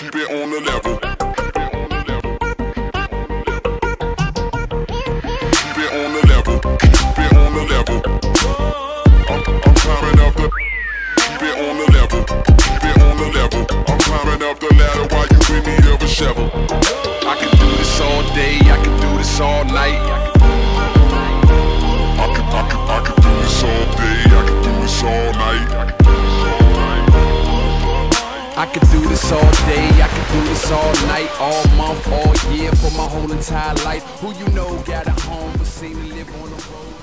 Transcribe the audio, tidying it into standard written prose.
keep it on the level. Keep it on the level. Keep it on the level. I'm climbing up the. Keep it on the level. Keep it on the level. I'm climbing up the ladder while you in need of a shovel. I can do this all day, I can do this all night. I can do this all day, I can do this all night. I can do this all day, I can do this all night, all month, all year, for my whole entire life. Who you know got a home but seem to live on the road?